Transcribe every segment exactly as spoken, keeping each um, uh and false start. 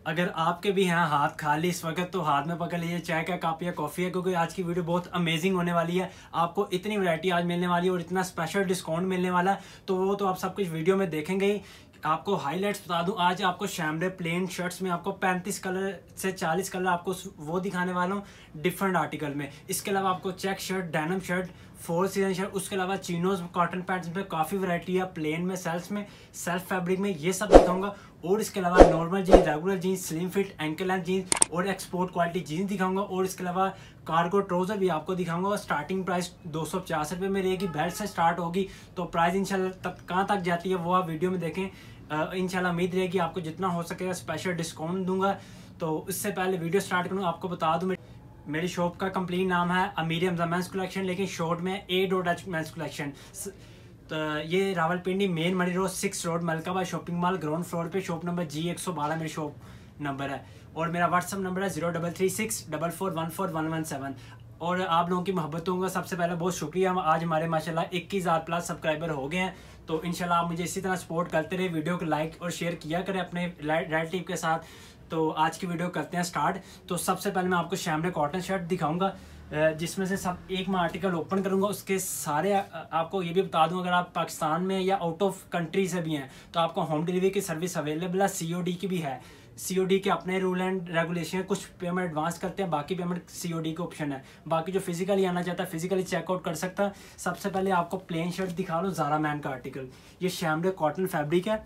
अगर आपके भी हैं हाथ खाली इस वक्त तो हाथ में पकड़ लीजिए चाय का कप या कॉफ़ी है, क्योंकि आज की वीडियो बहुत अमेजिंग होने वाली है। आपको इतनी वैरायटी आज मिलने वाली है और इतना स्पेशल डिस्काउंट मिलने वाला है, तो वो तो आप सब कुछ वीडियो में देखेंगे ही। आपको हाईलाइट्स बता दूं, आज आपको शैमरे प्लेन शर्ट्स में आपको पैंतीस कलर से चालीस कलर आपको वो दिखाने वाला हूँ डिफरेंट आर्टिकल में। इसके अलावा आपको check shirt, denim shirt, four season shirt, उसके अलावा चिनोज, कॉटन पैंट्स में काफ़ी वैरायटी है, प्लेन में, सेल्स में, सेल्फ फैब्रिक में, ये सब दिखाऊंगा। और इसके अलावा normal jeans, regular jeans, slim fit, ankle length jeans और एक्सपोर्ट क्वालिटी जीन्स दिखाऊंगा। और इसके अलावा कार्गो ट्राउजर भी आपको दिखाऊंगा। स्टार्टिंग प्राइस दो सौ पचास रुपये में रहेगी, बेल्ट से स्टार्ट होगी, तो प्राइस इंशाल्लाह तक कहाँ तक जाती है वो आप वीडियो में देखें। इंशाल्लाह उम्मीद रहेगी आपको जितना हो सकेगा स्पेशल डिस्काउंट दूंगा। तो इससे पहले वीडियो स्टार्ट करूँ आपको बता दूँ मेरी शॉप का कंप्लीट नाम है अमीर हमजा मेंस कलेक्शन, लेकिन शॉर्ट में A dot H men's collection. तो ये Rawalpindi main money road six road Malkabad shopping mall ground floor पे शॉप नंबर जी एक सौ बारह मेरी शॉप नंबर है। और मेरा व्हाट्सअप नंबर है zero double three six double four one four one one seven. और आप लोगों की मोहब्बतों का सबसे पहले बहुत शुक्रिया। हम आज हमारे माशाल्लाह इक्कीस हज़ार प्लस सब्सक्राइबर हो गए हैं, तो इंशाल्लाह आप मुझे इसी तरह सपोर्ट करते रहे। वीडियो को लाइक और शेयर किया करें अपने रिलेटिव के साथ। तो आज की वीडियो करते हैं स्टार्ट। तो सबसे पहले मैं आपको शैमरे कॉटन शर्ट दिखाऊंगा, जिसमें से सब एक मैं आर्टिकल ओपन करूंगा। उसके सारे आपको ये भी बता दूं, अगर आप पाकिस्तान में या आउट ऑफ कंट्री से भी हैं तो आपको होम डिलीवरी की सर्विस अवेलेबल है, सीओडी की भी है। सीओडी के अपने रूल एंड रेगुलेशन है, कुछ पेमेंट एडवांस करते हैं, बाकी पेमेंट सीओडी का ऑप्शन है। बाकी जो फिजिकली आना चाहता है फिजिकली चेकआउट कर सकता है। सबसे पहले आपको प्लेन शर्ट दिखा रहा हूँ, ज़ारा मैन का आर्टिकल। ये शैमरे कॉटन फैब्रिक है,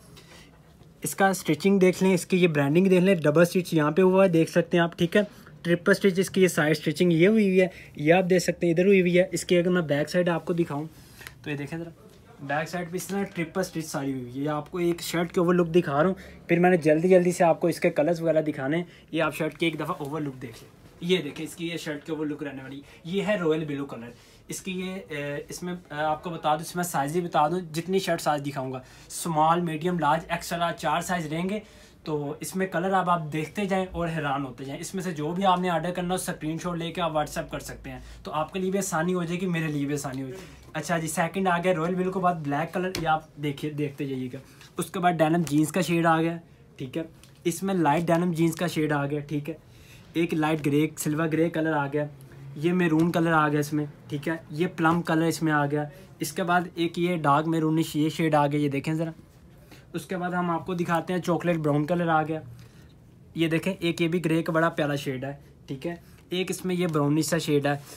इसका स्टिचिंग देख लें, इसकी ये ब्रांडिंग देख लें, डबल स्टिच यहाँ पे हुआ है देख सकते हैं आप, ठीक है। ट्रिपल स्टिच इसकी ये साइड स्टिचिंग ये हुई हुई है, ये आप देख सकते हैं इधर हुई हुई है। इसकी अगर मैं बैक साइड आपको दिखाऊं तो ये देखें ज़रा, बैक साइड पे इस तरह ट्रिपल स्टिच सारी हुई हुई है। आपको एक शर्ट के ओवर लुक दिखा रहा हूँ, फिर मैंने जल्दी जल्दी से आपको इसके कलर्स वगैरह दिखाने। ये आप शर्ट की एक दफ़ा ओवर लुक देख लें, ये देखें इसकी ये शर्ट के ओवर लुक रहने वाली। ये है रॉयल ब्लू कलर इसकी। ये इसमें आपको बता दूं, इसमें साइज़ ही बता दूं, जितनी शर्ट साइज़ दिखाऊंगा small, medium, large, extra large, चार साइज़ रहेंगे। तो इसमें कलर अब आप देखते जाएं और हैरान होते जाएं। इसमें से जो भी आपने ऑर्डर करना हो स्क्रीनशॉट लेके आप व्हाट्सएप कर सकते हैं, तो आपके लिए भी आसानी हो जाएगी, मेरे लिए भी आसानी हो जाएगी। अच्छा जी, सेकंड आ गया रॉयल ब्लू के बाद ब्लैक कलर, ये आप देखिए देखते जाइएगा। उसके बाद डेनिम जीन्स का शेड आ गया, ठीक है। इसमें लाइट डेनिम जीन्स का शेड आ गया, ठीक है। एक light grey silver grey colour आ गया, ये मैरून कलर आ गया इसमें, ठीक है। ये प्लम कलर इसमें आ गया। इसके बाद एक ये डार्क मैरूनिश ये शेड आ गया, ये देखें ज़रा। उसके बाद हम आपको दिखाते हैं चॉकलेट ब्राउन कलर आ गया, ये देखें। एक ये भी ग्रे का बड़ा प्यारा शेड है, ठीक है। एक इसमें ये ब्राउनिश सा शेड है।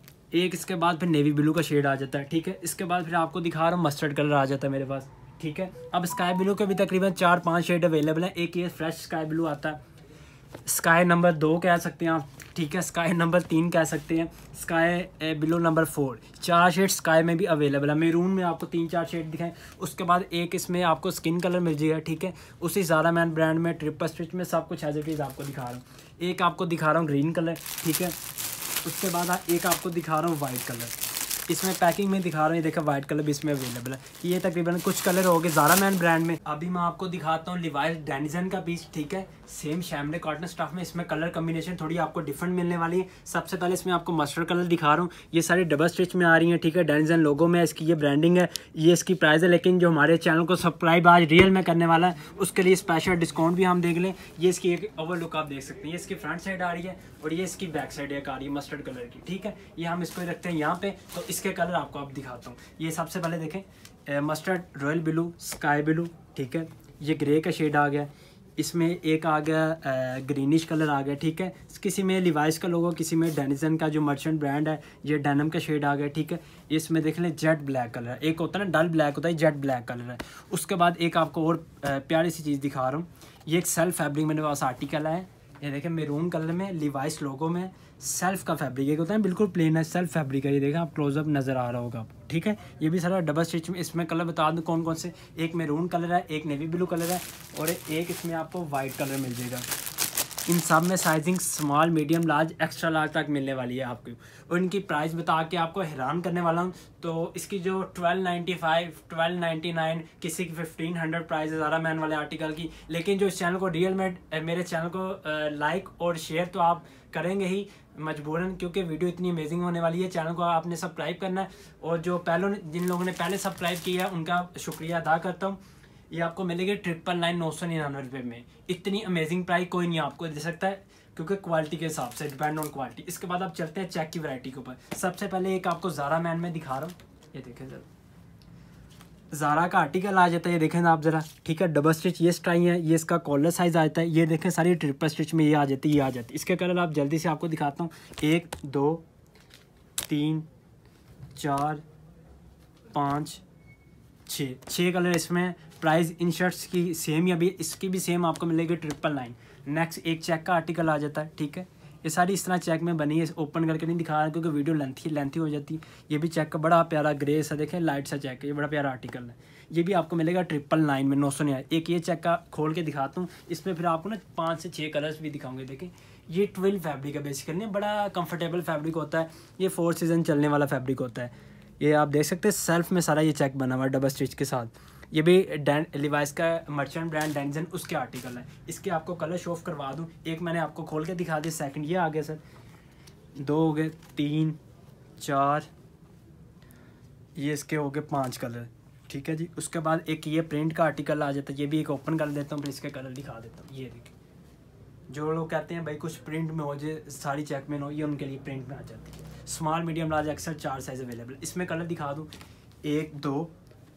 एक इसके बाद फिर नेवी ब्लू का शेड आ जाता है, ठीक है। इसके बाद फिर आपको दिखा रहा हूँ मस्टर्ड कलर आ जाता है मेरे पास, ठीक है। अब स्काई ब्लू के भी तकरीबन चार पाँच शेड अवेलेबल है। एक ये फ्रेश स्काई ब्लू आता है, स्काई नंबर दो कह सकते हैं आप, ठीक है। स्काई नंबर तीन कह सकते हैं, स्काई ब्लू नंबर फोर। चार शेड स्काई में भी अवेलेबल है। मैरून में आपको तीन चार शेड दिखाएं। उसके बाद एक इसमें आपको स्किन कलर मिल जाएगा, ठीक है। उसी ज़ारा मैन ब्रांड में ट्रिपल स्टिच में सब कुछ एज इट इज़ आपको दिखा रहा हूँ। एक आपको दिखा रहा हूँ ग्रीन कलर, ठीक है। उसके बाद एक आपको दिखा रहा हूँ वाइट कलर, इसमें पैकिंग में दिखा रहा हूँ, ये देखा वाइट कलर भी इसमें अवेलेबल है। ये तकरीबन कुछ कलर हो गए ज़ारा मैन ब्रांड में। अभी मैं आपको दिखाता हूँ लिवाइस डेनिजन का पीस, ठीक है। सेम शैमरे कॉटन स्टफ में इसमें कलर कम्बिनेशन थोड़ी आपको डिफरेंट मिलने वाली है। सबसे पहले इसमें आपको मस्टर्ड कलर दिखा रहा हूँ, ये सारी डबल स्टिच में आ रही है, ठीक है। डेनिजन लोगो में इसकी ये ब्रांडिंग है, ये इसकी प्राइस है। लेकिन जो हमारे चैनल को सब्सक्राइब आज रियल में करने वाला है उसके लिए स्पेशल डिस्काउंट भी हम देख लें। ये इसकी एक ओवर लुक आप देख सकते हैं, ये इसकी फ्रंट साइड आ रही है और ये इसकी बैक साइड एक आ रही है मस्टर्ड कलर की, ठीक है। ये हम इसको रखते हैं यहाँ पे, तो इसके कलर आपको अब दिखाता हूँ। ये सबसे पहले देखें mustard, royal blue, sky blue, ठीक है। ये ग्रे का शेड आ गया, इसमें एक आ गया ग्रीनिश कलर आ गया, ठीक है। किसी में लिवाइस का लोगो, किसी में डेनिजन का जो मर्चेंट ब्रांड है ये डेनिम का शेड आ गया, ठीक है। इसमें देख लें जेट ब्लैक कलर है, एक होता है ना डल ब्लैक होता है, जेट ब्लैक कलर है। उसके बाद एक आपको और प्यारी सी चीज़ दिखा रहा हूँ, ये एक सेल्फ फैब्रिक मेरे पास आर्टिकल है, ये देखें मैरून कलर में लिवाइस लोगो में सेल्फ का फैब्रिक एक होता है बिल्कुल प्लेन है, सेल्फ फैब्रिक है। ये देखें आप क्लोजअप नज़र आ रहा होगा, ठीक है। ये भी सारा डबल स्टिच में। इसमें कलर बता दूं कौन कौन से, एक मैरून कलर है, एक नेवी ब्लू कलर है और एक इसमें आपको वाइट कलर मिल जाएगा। इन सब में sizing small, medium, large, extra large तक मिलने वाली है आपको। और इनकी प्राइस बता के आपको हैरान करने वाला हूँ। तो इसकी जो twelve ninety five, twelve ninety nine, किसी की फिफ्टीन हंड्रेड प्राइस है ज़ारा मैन वाले आर्टिकल की। लेकिन जो इस चैनल को रियल में मेरे चैनल को लाइक और शेयर तो आप करेंगे ही मजबूरन, क्योंकि वीडियो इतनी अमेजिंग होने वाली है। चैनल को आपने सब्सक्राइब करना है और जो पहले जिन लोगों ने पहले सब्सक्राइब किया है उनका शुक्रिया अदा करता हूँ। ये आपको मिलेगी ट्रिपल नाइन नौ सौ निन्यानवे रुपये में। इतनी अमेजिंग प्राइस कोई नहीं आपको दे सकता है, क्योंकि क्वालिटी के हिसाब से डिपेंड ऑन क्वालिटी। इसके बाद आप चलते हैं चेक की वैरायटी के ऊपर। सबसे पहले एक आपको ज़ारा मैन में दिखा रहा हूँ, ये देखें ज़रा, ज़ारा का आर्टिकल आ जाता है, ये देखें आप ज़रा, ठीक है। डबल स्टिच ये स्टाइल है, ये इसका कॉलर साइज़ आता है, ये देखें सारी ट्रिपल स्टिच में ये आ जाती है, ये आ जाती है। इसके कलर आप जल्दी से आपको दिखाता हूँ, एक दो तीन चार पाँच छः छः कलर इसमें। प्राइस इन शर्ट्स की सेम ही, अभी इसकी भी सेम आपको मिलेगी ट्रिपल नाइन। नेक्स्ट एक चेक का आर्टिकल आ जाता है, ठीक है। ये सारी इस तरह चेक में बनी है, ओपन करके नहीं दिखा रहा क्योंकि वीडियो लेंथी लेंथी हो जाती है। ये भी चेक का बड़ा प्यारा ग्रे सा देखें, लाइट सा चेक है, ये बड़ा प्यारा आर्टिकल है। ये भी आपको मिलेगा ट्रिपल नाइन में, नौ सौ निन्यानवे। एक ये चेक का खोल के दिखाता हूँ, इसमें फिर आपको ना पाँच से छः कलर्स भी दिखाऊंगे। देखें ये ट्वेल्व फैब्रिक है बेसिकली, बड़ा कंफर्टेबल फैब्रिक होता है, ये फोर सीजन चलने वाला फैब्रिक होता है। ये आप देख सकते हैं सेल्फ में सारा ये चेक बना हुआ है डबल स्टिच के साथ। ये भी डैन लिवाइस का मर्चेंट ब्रांड डेनिजन उसके आर्टिकल है। इसके आपको कलर शो ऑफ करवा दूं, एक मैंने आपको खोल के दिखा दिया, सेकंड ये आ गया सर, दो हो गए, तीन चार, ये इसके हो गए पांच कलर, ठीक है जी। उसके बाद एक ये प्रिंट का आर्टिकल आ जाता है, ये भी एक ओपन कर देता हूँ, फिर इसके कलर दिखा देता हूँ। ये देखिए, जो लोग कहते हैं भाई कुछ प्रिंट में हो जाए, सारी चेक में हो, ये उनके लिए प्रिंट में आ जाती है। स्मॉल मीडियम लार्ज एक्सेल चार साइज अवेलेबल। इसमें कलर दिखा दूँ, एक दो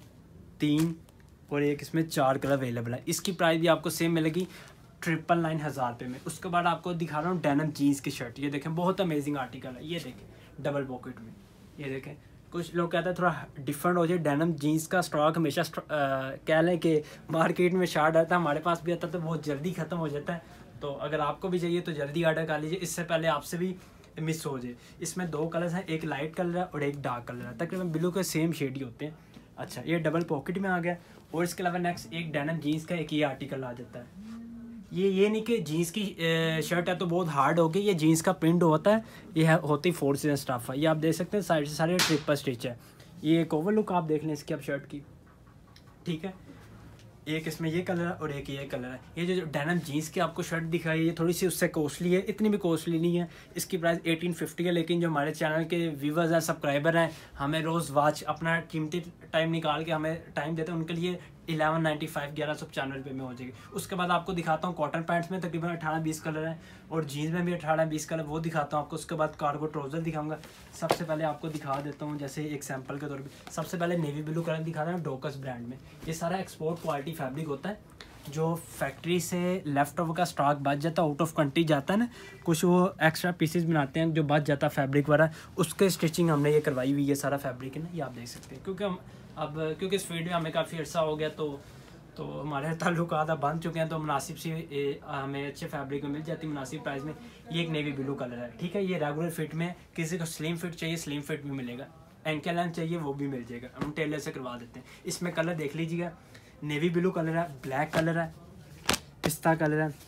तीन और एक इसमें चार कलर अवेलेबल है। इसकी प्राइस भी आपको सेम मिलेगी ट्रिपल नाइन हज़ार रुपये में। उसके बाद आपको दिखा रहा हूँ डेनिम जीन्स की शर्ट, ये देखें बहुत अमेजिंग आर्टिकल है, ये देखें डबल पॉकेट में, ये देखें। कुछ लोग कहते हैं थोड़ा डिफरेंट हो जाए, डेनिम जीन्स का स्टॉक हमेशा कह लें कि मार्केट में शार्ट आता है, हमारे पास भी आता है तो बहुत जल्दी ख़त्म हो जाता है। तो अगर आपको भी चाहिए तो जल्दी ऑर्डर कर लीजिए, इससे पहले आपसे भी मिस हो जाए। इसमें दो कलर्स हैं, एक लाइट कलर है और एक डार्क कलर है, तकरीबन ब्लू के सेम शेड ही होते हैं। अच्छा, ये डबल पॉकेट में आ गया। और इसके अलावा नेक्स्ट एक डेनिम जीन्स का एक ये आर्टिकल आ जाता है। ये ये नहीं कि जीन्स की शर्ट है तो बहुत हार्ड होगी, ये जीन्स का प्रिंट होता है, ये है होती फोर सीजन स्टफ है। ये आप देख सकते हैं साइड से सारे ट्रिपल स्टिच है। ये एक ओवर लुक आप देख लें इसकी अब शर्ट की, ठीक है। एक इसमें ये कलर है और एक ये कलर है। ये जो डेनिम जीन्स की आपको शर्ट दिखाई है थोड़ी सी उससे कॉस्टली है, इतनी भी कॉस्टली नहीं है। इसकी प्राइस एटीन फिफ्टी है, लेकिन जो हमारे चैनल के व्यूवर्स हैं, सब्सक्राइबर हैं, हमें रोज़ वाच अपना कीमती टाइम निकाल के हमें टाइम देते हैं, उनके लिए इलेवन नाइन्टी फाइव ग्यारह सौ पचानवे रुपये में हो जाएगी। उसके बाद आपको दिखाता हूँ कॉटन पैंट्स में तकरीबन अठारह बीस कलर हैं और जीन्स में भी अठारह बीस कलर, वो दिखाता हूँ आपको। उसके बाद कार्गो ट्राउज़र दिखाऊंगा। सबसे पहले आपको दिखा देता हूँ जैसे एक सैम्पल के तौर पे, सबसे पहले नेवी ब्लू कलर दिखा रहा हूँ डोकस ब्रांड में। ये सारा एक्सपोर्ट क्वालिटी फैब्रिक होता है, जो फैक्ट्री से लेफ्ट ओवर का स्टॉक बच जाता है, आउट ऑफ कंट्री जाता है ना, कुछ वो एक्स्ट्रा पीसेस बनाते हैं जो बच जाता है फैब्रिक वगैरह, उसके स्टिचिंग हमने ये करवाई हुई है। सारा फैब्रिक है ना, ये आप देख सकते हैं। क्योंकि हम अब क्योंकि इस फील्ड में हमें काफ़ी अर्सा हो गया, तो तो हमारे ताल्लुकात अब बन चुके हैं, तो मुनासिब सी हमें अच्छे फैब्रिक में मिल जाती है मुनासिब प्राइस में। ये एक नेवी ब्लू कलर है, ठीक है। ये रेगुलर फिट में, किसी को स्लिम फिट चाहिए स्लिम फिट भी मिलेगा, एंकल लेंथ चाहिए वो भी मिल जाएगा, हम टेलर से करवा देते हैं। इसमें कलर देख लीजिएगा, नेवी ब्लू कलर है, ब्लैक कलर है, पिस्ता कलर है,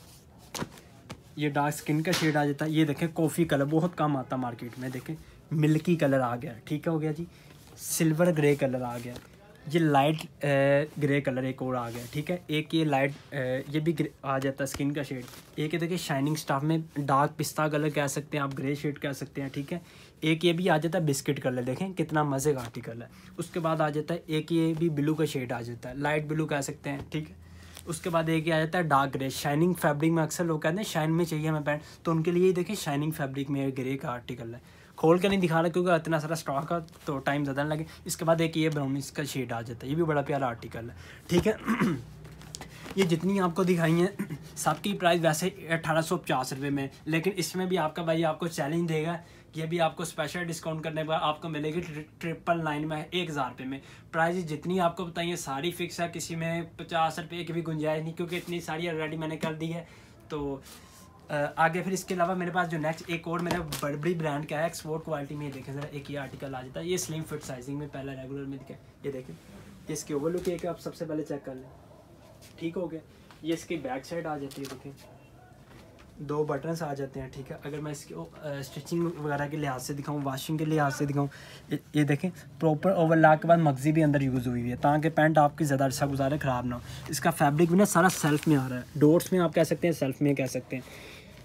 ये डार्क स्किन का शेड आ जाता है। ये देखें कॉफ़ी कलर बहुत कम आता मार्केट में, देखें मिल्की कलर आ गया, ठीक है, हो गया जी। सिल्वर ग्रे कलर आ गया, ये लाइट ग्रे कलर एक और आ गया, ठीक है। एक ये लाइट ये भी आ जाता है स्किन का शेड। एक ये देखिए शाइनिंग स्टाफ में डार्क पिस्ता कलर कह सकते हैं आप, ग्रे शेड कह सकते हैं, ठीक है। एक ये भी आ जाता है बिस्किट कलर, देखें कितना मज़े का आर्टिकल है। उसके बाद आ जाता है एक ये भी ब्लू का शेड आ जाता है, लाइट ब्लू कह सकते हैं, ठीक है। उसके बाद एक ये आ जाता है डार्क ग्रे, शाइनिंग फैब्रिक में अक्सर लोग कहते हैं शाइन में चाहिए हमें पैंट, तो उनके लिए देखिए शाइनिंग फैब्रिक में ग्रे का आर्टिकल है। खोल के नहीं दिखा रहा क्योंकि इतना सारा स्टॉक का तो टाइम ज़्यादा लगे। इसके बाद एक ये ब्राउन इसका शेड आ जाता है, ये भी बड़ा प्यारा आर्टिकल है, ठीक है। ये जितनी आपको दिखाई हैं सबकी प्राइस वैसे अठारह सौ पचास रुपये में, लेकिन इसमें भी आपका भाई आपको चैलेंज देगा, ये भी आपको स्पेशल डिस्काउंट करने पर आपको मिलेगी ट्रिपल नाइन में, एक हज़ार रुपये में। प्राइस जितनी आपको बताइए सारी फिक्स है, किसी में पचास रुपये की भी गुंजाइश नहीं, क्योंकि इतनी सारी ऑलरेडी मैंने कर दी है। तो आगे फिर इसके अलावा मेरे पास जो नेक्स्ट एक और मेरा बड़बड़ी ब्रांड का है एक्सपोर्ट क्वालिटी में, देखें ज़रा एक ये आर्टिकल आ जाता है, ये स्लिम फिट साइजिंग में, पहला रेगुलर में दिखा, ये देखें इसकी ओवर लुक एक आप सबसे पहले चेक कर लें, ठीक हो गया। ये इसकी बैक साइड आ जाती है, देखें दो बटन्स आ जाते हैं, ठीक है। अगर मैं इसकी स्टिचिंग वगैरह के लिहाज से दिखाऊँ, वॉशिंग के लिहाज से दिखाऊँ, ये देखें प्रॉपर ओवरलॉक के बाद मगजी भी अंदर यूज़ हुई हुई है, ताकि पैंट आपकी ज़्यादा अर्सा गुजारे ख़राब ना हो। इसका फैब्रिक भी ना सारा सेल्फ में आ रहा है, डोर्स में आप कह सकते हैं, सेल्फ में कह सकते हैं।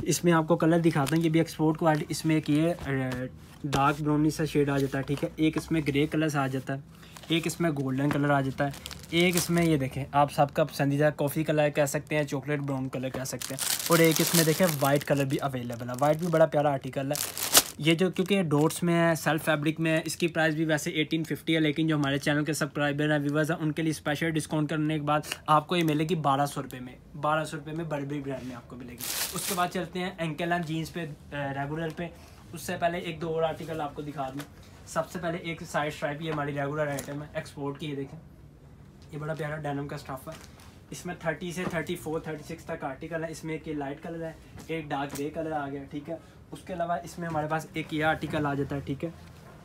इसमें आपको कलर दिखाता हूँ, ये भी एक्सपोर्ट क्वालिटी। इसमें एक ये डार्क ब्राउनी सा शेड आ जाता है, ठीक है। एक इसमें ग्रे कलर आ जाता है, एक इसमें गोल्डन कलर आ जाता है, एक इसमें ये देखें आप सबका पसंदीदा कॉफ़ी कलर कह सकते हैं, चॉकलेट ब्राउन कलर कह सकते हैं, और एक इसमें देखें वाइट कलर भी अवेलेबल है। वाइट भी बड़ा प्यारा आर्टिकल है ये, जो क्योंकि डॉट्स में है, सेल्फ फैब्रिक में है। इसकी प्राइस भी वैसे एटीन फिफ्टी है, लेकिन जो हमारे चैनल के सब्सक्राइबर हैं, व्यूवर्स हैं, उनके लिए स्पेशल डिस्काउंट करने के बाद आपको ये मिलेगी बारह सौ रुपये में। बारह सौ रुपये में बर्बरी ब्रांड में आपको मिलेगी। उसके बाद चलते हैं एंकल एंड जीन्स पे, रेगुलर पे। उससे पहले एक दो और आर्टिकल आपको दिखा दूँ। सबसे पहले एक साइड स्ट्राइप, ये हमारी रेगुलर आइटम है एक्सपोर्ट की। ये देखें ये बड़ा प्यारा डेनिम का स्टफ है। इसमें थर्टी से थर्टी फोर थर्टी सिक्स तक आर्टिकल है। इसमें एक ये लाइट कलर है, एक डार्क ग्रे कलर आ गया, ठीक है। उसके अलावा इसमें हमारे पास एक ये आर्टिकल आ जाता है, ठीक है।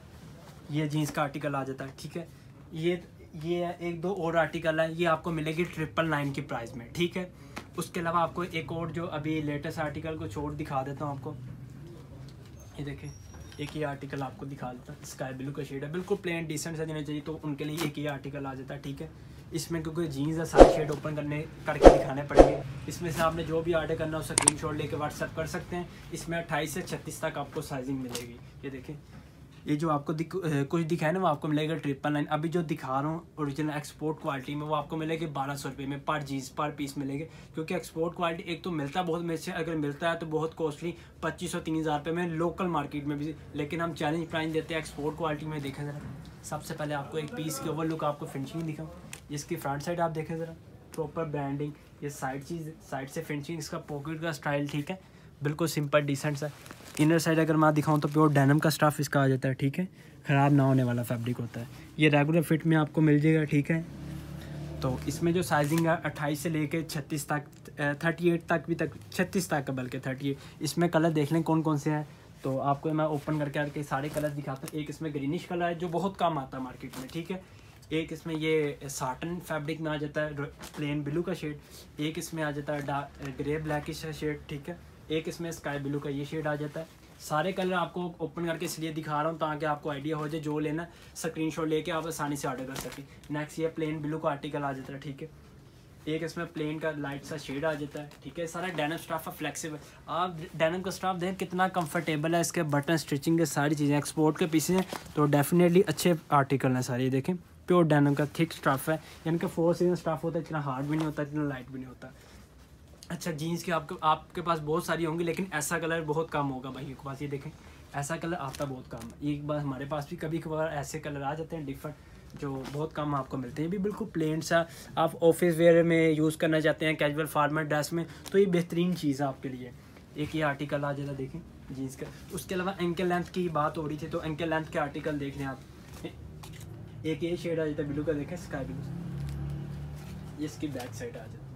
ये जीन्स का आर्टिकल आ जाता है, ठीक है। ये ये एक दो और आर्टिकल है, ये आपको मिलेगी ट्रिपल नाइन की प्राइस में, ठीक है। उसके अलावा आपको एक और जो अभी लेटेस्ट आर्टिकल को छोड़ दिखा देता हूँ आपको। ये देखें एक ही आर्टिकल आपको दिखा देता है, स्काई ब्लू का शेड है, बिल्कुल प्लेन डिसेंट सा देना चाहिए, तो उनके लिए एक ही आर्टिकल आ जाता है, ठीक है। इसमें क्योंकि जीन्स है सारे शेड ओपन करने करके दिखाने पड़ेंगे। इसमें से आपने जो भी ऑर्डर करना है उसका स्क्रीनशॉट लेके व्हाट्सएप कर सकते हैं। इसमें अट्ठाईस से छत्तीस तक आपको साइजिंग मिलेगी। ये देखें ये जो आपको दिख, कुछ दिखाया ना वो आपको मिलेगा ट्रिपल नाइन। अभी जो दिखा रहा हूँ ओरिजिनल एक्सपोर्ट क्वालिटी में वो आपको मिलेगी बारह सौ रुपये में पर जीन्स पर पीस मिलेगी, क्योंकि एक्सपोर्ट क्वालिटी एक तो मिलता है बहुत में से, अगर मिलता है तो बहुत कॉस्टली पच्चीस सौ तीन हज़ार रुपये में लोकल मार्केट में भी, लेकिन हम चैलेंज प्राइस देते हैं एक्सपोर्ट क्वालिटी में। देखें ज़रा, सबसे पहले आपको एक पीस के ओवर लुक आपको फिनिशिंग दिखाऊँ। इसकी फ्रंट साइड आप देखें ज़रा, प्रॉपर ब्रांडिंग, ये साइड चीज़ साइड से फिनिशिंग, इसका पॉकेट का स्टाइल, ठीक है, बिल्कुल सिंपल डिसेंट सा। इनर साइड अगर मैं दिखाऊं तो प्योर डेनिम का स्टफ इसका आ जाता है, ठीक है, ख़राब ना होने वाला फैब्रिक होता है। ये रेगुलर फिट में आपको मिल जाएगा, ठीक है। तो इसमें जो साइजिंग है अट्ठाईस से लेके छत्तीस तक, थर्टी एट तक भी तक छत्तीस तक का, बल्कि थर्टी एट। इसमें कलर देख लें कौन कौन से हैं, तो आपको मैं ओपन करके आके सारे कलर दिखाता हूँ। एक इसमें ग्रीनिश कलर है जो बहुत कम आता है मार्केट में, ठीक है। एक इसमें ये साटन फैब्रिक में आ जाता है, प्लेन ब्लू का शेड। एक इसमें आ जाता है डार्क ग्रे ब्लैकिश शेड, ठीक है। एक इसमें स्काई ब्लू का ये शेड आ जाता है। सारे कलर आपको ओपन करके इसलिए दिखा रहा हूँ ताकि आपको आइडिया हो जाए, जो लेना स्क्रीनशॉट लेके आप आसानी से ऑर्डर कर सकें। नेक्स्ट ये प्लेन ब्लू का आर्टिकल आ जाता है, ठीक है। एक इसमें प्लेन का लाइट सा शेड आ जाता है, ठीक है। सारा डेनिम स्टफ है, फ्लेक्सिबल। आप डेनिम का स्टफ देखें कितना कंफर्टेबल है, इसके बटन स्टिचिंग के सारी चीज़ें एक्सपोर्ट के पीसेज हैं, तो डेफिनेटली अच्छे आर्टिकल हैं सारे। देखें प्योर डेनिम का थिक स्टफ है, यानी कि फोर सीजन स्टफ होता है, इतना हार्ड भी नहीं होता, इतना लाइट भी नहीं होता। अच्छा जीन्स के आपके आपके पास बहुत सारी होंगी, लेकिन ऐसा कलर बहुत कम होगा भाई के पास। ये देखें ऐसा कलर आता बहुत कम है। एक बार हमारे पास भी कभी कभार ऐसे कलर आ जाते हैं डिफरेंट, जो बहुत कम आपको मिलते हैं। ये भी बिल्कुल प्लेन सा, आप ऑफिस वेयर में यूज़ करना चाहते हैं, कैजुअल फार्मल ड्रेस में, तो ये बेहतरीन चीज़ है आपके लिए। एक ये आर्टिकल आ जाता देखें जीन्स का। उसके अलावा एंकल लेंथ की बात हो रही थी, तो एंकल लेंथ के आर्टिकल देख लें आप। एक ये शेड आ जाता है ब्लू का, देखें स्काई ब्लू, ये इसकी बैक साइड आ जाती है,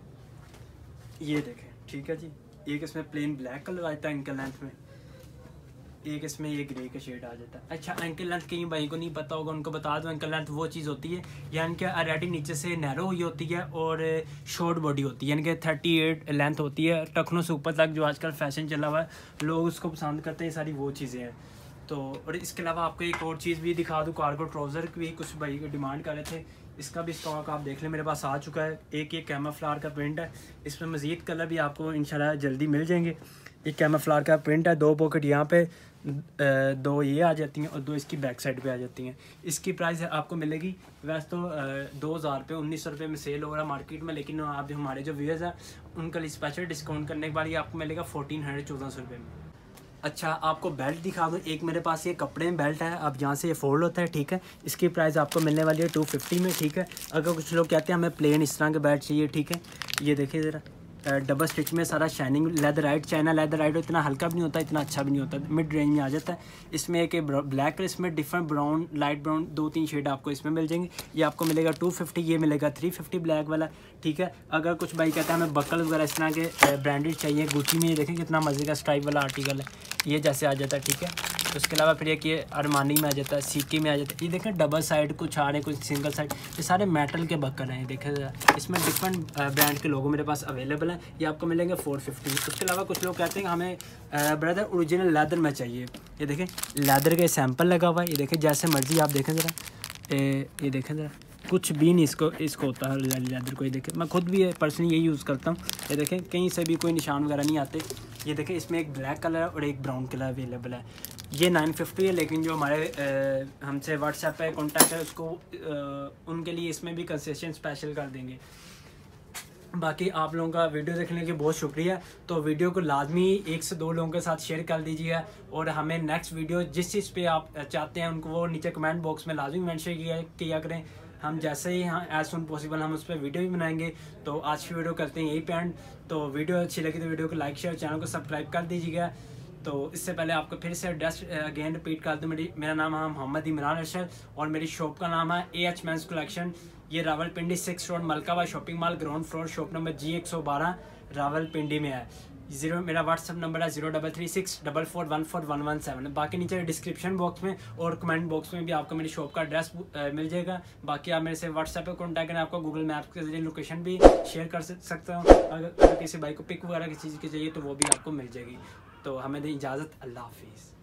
ये देखें, ठीक है जी। एक इसमें प्लेन ब्लैक कलर आता है एंकल लेंथ में, एक इसमें ये ग्रे का शेड आ जाता है। अच्छा एंकल लेंथ कहीं भाई को नहीं पता होगा, उनको बता दो, एंकल लेंथ वो चीज़ होती है यानी कि ऑलरेडी नीचे से नैरो हुई होती है और शॉर्ट बॉडी होती है, यानी कि थर्टी एट लेंथ होती है, टखनों से ऊपर तक, जो आजकल फैशन चला हुआ है, लोग उसको पसंद करते हैं, सारी वो चीज़ें हैं। तो और इसके अलावा आपको एक और चीज़ भी दिखा दूँ, कार्गो ट्राउज़र की भी कुछ भाई डिमांड कर रहे थे, इसका भी स्टॉक आप देख लें मेरे पास आ चुका है। एक ये कैमोफ्लावर का प्रिंट है, इसमें मज़ीद कलर भी आपको इंशाल्लाह जल्दी मिल जाएंगे। एक कैमोफ्लावर का प्रिंट है, दो पॉकेट यहाँ पे, दो ये आ जाती हैं और दो इसकी बैक साइड पे आ जाती हैं। इसकी प्राइस आपको मिलेगी वैसे तो दो हज़ार रुपये उन्नीस सौ रुपये में सेल हो रहा है मार्केट में, लेकिन आप जो हमारे जो व्यूअर्स हैं उनका लिए स्पेशल डिस्काउंट करने के बाद ये आपको मिलेगा फोर्टीन हंड्रेड चौदह सौ रुपये में। अच्छा आपको बेल्ट दिखा दूँ, एक मेरे पास ये कपड़े में बेल्ट है, अब यहाँ से ये फोल्ड होता है, ठीक है। इसकी प्राइस आपको मिलने वाली है टू फिफ्टी में, ठीक है। अगर कुछ लोग कहते हैं हमें प्लेन इस तरह के बेल्ट चाहिए, ठीक है, ये देखिए ज़रा डबल स्टिच में सारा shining leather right, China leather right, इतना हल्का भी नहीं होता, इतना अच्छा भी नहीं होता, मिड रेंज में आ जाता है। इसमें एक ब्लैक कलर, इसमें डिफरेंट ब्राउन, लाइट ब्राउन, दो तीन शेड आपको इसमें मिल जाएंगे। ये आपको मिलेगा टू फिफ्टी, ये मिलेगा थ्री फिफ्टी ब्लैक वाला, ठीक है। अगर कुछ भाई कहता है हमें बकल वगैरह इस तरह के ब्रांडेड चाहिए, गुची में ये देखें कितना मज़े का स्ट्राइप वाला आर्टिकल है, ये जैसे आ जाता है, ठीक है। उसके अलावा फिर एक ये अरमानी में आ जाता है, सीके में आ जाता है, ये देखें डबल साइड कुछ आ रहे हैं, कुछ सिंगल साइड, ये सारे मेटल के बक्कल हैं, देखें इसमें डिफरेंट ब्रांड के लोगों मेरे पास अवेलेबल हैं, ये आपको मिलेंगे फोर फिफ्टी। उसके अलावा कुछ लोग कहते हैं कि हमें ब्रदर ओरिजिनल लेदर में चाहिए, ये देखें लेदर के सैंपल लगा हुआ है, ये देखें जैसे मर्जी आप देखें ज़रा, ये देखें ज़रा कुछ भी नहीं इसको इसको होता है लेदर को। ये देखें, मैं खुद भी पर्सनली यही यूज़ करता हूँ। ये देखें, कहीं से भी कोई निशान वगैरह नहीं आते। ये देखें, इसमें एक ब्लैक कलर है और एक ब्राउन कलर अवेलेबल है। ये नाइन फिफ्टी है, लेकिन जो हमारे आ, हमसे व्हाट्सएप पे कॉन्टैक्ट है उसको आ, उनके लिए इसमें भी कंसेशन स्पेशल कर देंगे। बाकी आप लोगों का वीडियो देखने के लिए बहुत शुक्रिया। तो वीडियो को लाजमी एक से दो लोगों के साथ शेयर कर दीजिएगा, और हमें नेक्स्ट वीडियो जिस चीज़ पे आप चाहते हैं उनको वो नीचे कमेंट बॉक्स में लाजमी मेंशन किया किया करें। हम जैसे ही हाँ एज सुन पॉसिबल हम उस पर वीडियो भी बनाएंगे। तो आज की वीडियो करते हैं यही पे एंड। तो वीडियो अच्छी लगी तो वीडियो को लाइक शेयर, चैनल को सब्सक्राइब कर दीजिएगा। तो इससे पहले आपको फिर से एड्रेस अगेन रिपीट कर दूँ। मेरी मेरा नाम है मोहम्मद इमरान अरशद और मेरी शॉप का नाम है ए एच मेंस कलेक्शन। ये Rawalpindi six road Malkawa shopping mall ground floor shop number G एक सौ बारह रावलपिंडी में है। जीरो मेरा व्हाट्सअप नंबर है zero double three six double four one four one one seven. बाकी नीचे डिस्क्रिप्शन बॉक्स में और कमेंट बॉक्स में भी आपको मेरी शॉप का एड्रेस मिल जाएगा। बाकी आप मेरे से व्हाट्सएप पे कॉन्टैक्ट करें, आपको गूगल मैप के जरिए लोकेशन भी शेयर कर सकता हूँ। अगर, अगर किसी भाई को पिक वगैरह की चीज़ की चाहिए तो वो भी आपको मिल जाएगी। तो हमें दें इजाज़त, अल्लाह हाफिज़।